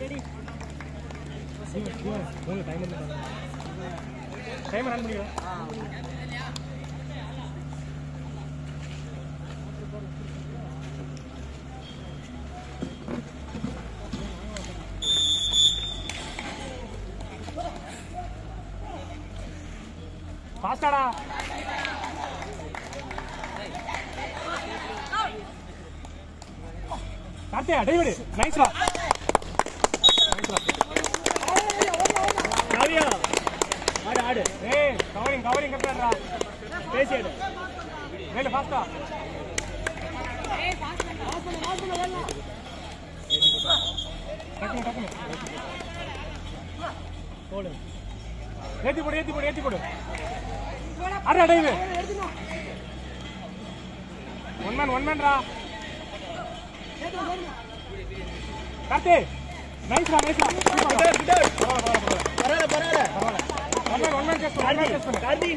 Timer on பண்ணிடுங்க. ஃபாஸ்டாடா. கார்த்தியா David நைஸ்ரா. Kavya ஆடு ஆடு. ஏய் கவரிங் கவரிங் கரெக்ட்டா பேசிடு. மேல ஃபாஸ்டா. ஏய் ஃபாஸ்ட் பண்ணு வரல. டக்கு டக்கு. போடு. ஏத்தி போடு. அட டேவிட். ஒன் மேன் ரா. கார்த்தி நைஸ்ரா. பரவாயில்ல. ஒன் மேன் கேஸ் பண்ணு. கார்த்தி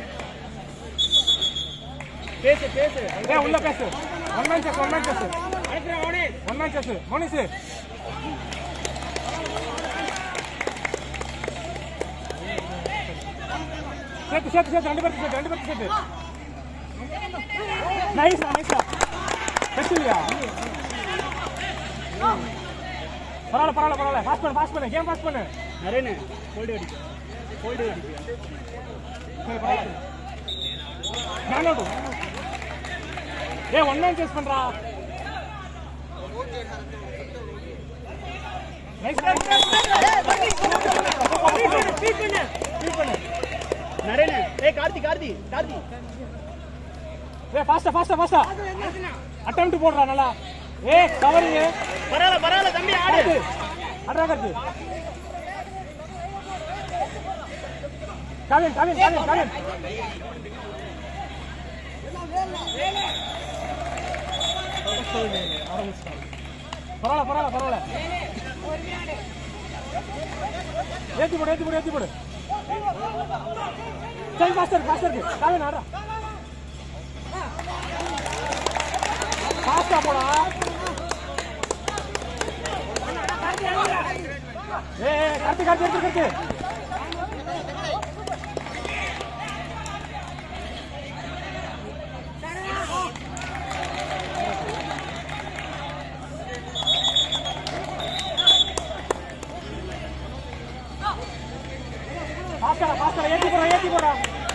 பேசு. ஏய் உள்ள பேசு. One man case. One man case. Monis சேர்த்து ரெண்டு பேருக்கு சேர்த்து. நைஸ்ரா. பெஸ்ட்லியா. பரவாயில்ல. பாஸ் பண்ணு. கேம் பாஸ் பண்ணு. நரேனே ஹோல்ட் அடிக்கு. சரி பரவாயில்ல. நான் அவுட். ஏய் ஒன் மேன் சேஸ் பண்றா. நைஸ். ஸ்பீட் பண்ணு. நரேனே. ஏய் கார்த்தி. ஏய் ஃபாஸ்டா. அட்டெம்ப்ட் போடுறா நல்லா. ஏய் கவரிங். பரவாயில்ல தம்பி ஆடு. அட்ரா கார்த்தி. காவின். பரவாயில்ல. ஏத்தி போடு. சரி ஃபாஸ்டர். காவின் ஆடுறா. ஃபாஸ்டா போடா. ஏய் கார்த்தி எடுத்து. ஃபாஸ்டா ஏத்தி போடா.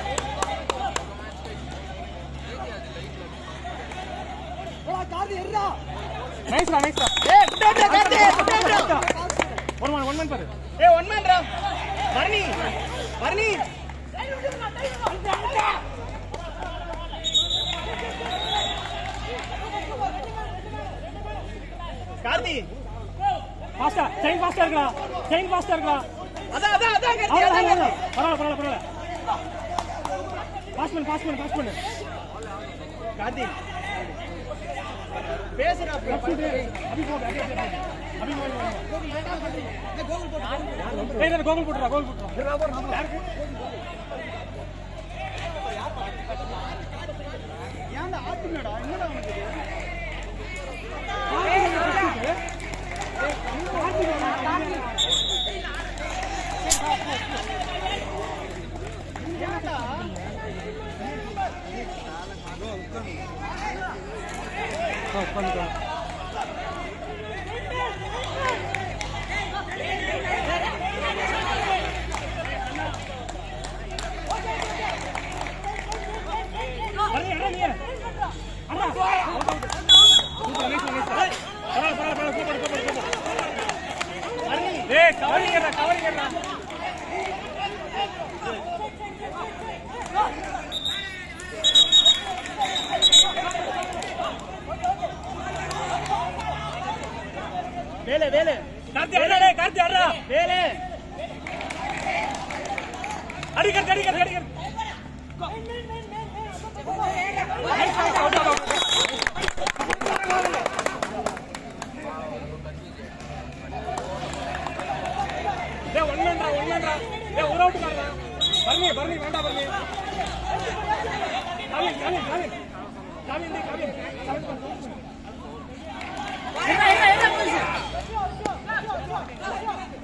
நைஸ்ரா. ஏய் குட் கார்த்தி. ஒன் மேன் பாரு. ஏய் ஒன் மேன் ரா. வர்ணி. கார்த்தி ஃபாஸ்டா. செயின் ஃபாஸ்டா இருக்கா. அதான் கார்த்தி. பரவாயில்ல. பாஸ் பண்ணு. கார்த்தி பேசுறா. அபி கோகுல் போடுறா. ஏன்டா ஆத்துனடா என்னடா உனக்கு? வேலே வேலே கார்த்தி அடடே கார்த்தி அடடா வேலே அடி கர் டே ஒன் மேன்டா டே ஒரு அவுட் காரடா பர்னி வேண்டா பர்னி காவின் என்ன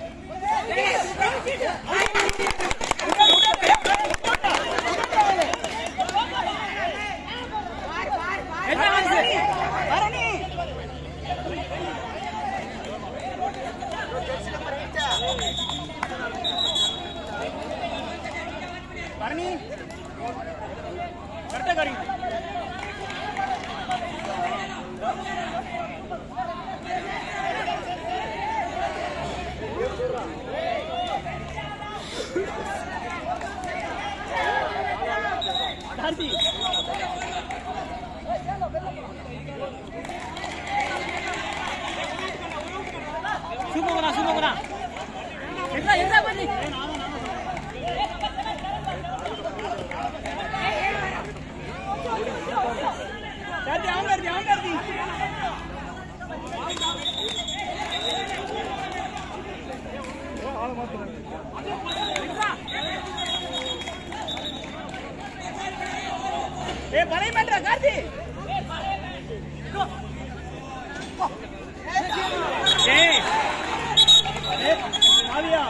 கார்த்தி சூப்பரா எங்க பண்ணி கார்த்தி ஆங்கார்த்தி ஏ பலை பண்ற கார்த்தி ஏய் ஆவியா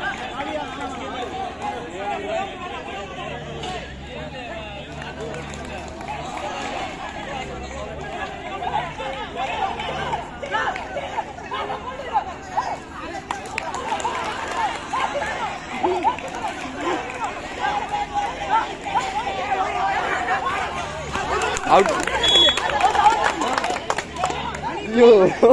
out. Yo.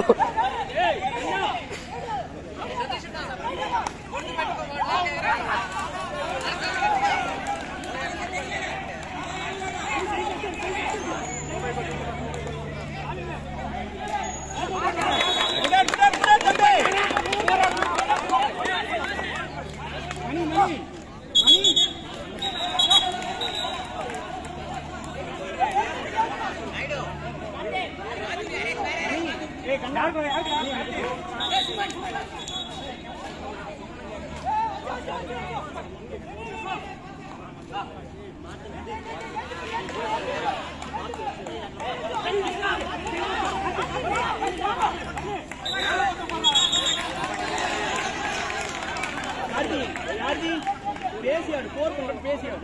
பேசியாடு போர் பண்ற பேசியாடு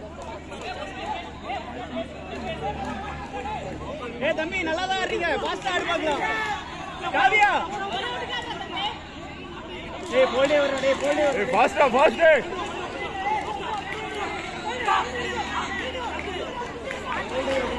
ஏ தம்பி நல்லா தான் ஆடுறீங்க ஃபாஸ்டா ஆடு பார்க்கலாம் காவியா ஏய் போல்டே வர டேய் போல்டே ஏய் ஃபாஸ்டா ஃபாஸ்ட்